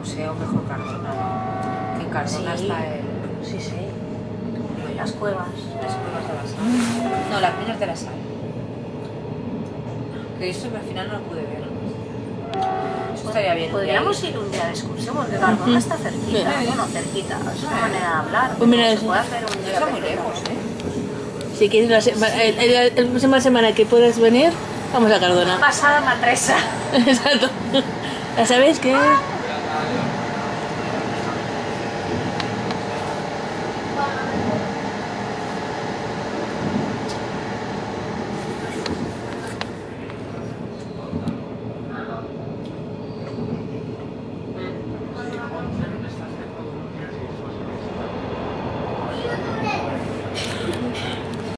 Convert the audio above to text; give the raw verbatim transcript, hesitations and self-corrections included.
museo mejor Cardona, ¿no? Que en Cardona Sí. está el... Sí, sí. Las cuevas. Las cuevas de la sal. No, las minas de la sal. Que eso al final no lo pude ver. Eso estaría bien. Podríamos ir un día de excursión porque Cardona está cerquita. Sí. Bueno, cerquita. Es una manera de hablar. Pues mira, se eso. puede hacer un No día está muy pequeño. lejos, ¿eh? Si quieres la, sema- el, el, el- la próxima semana que puedas venir, vamos a Cardona. Pasada Manresa. Exacto. ¿Ya sabéis qué?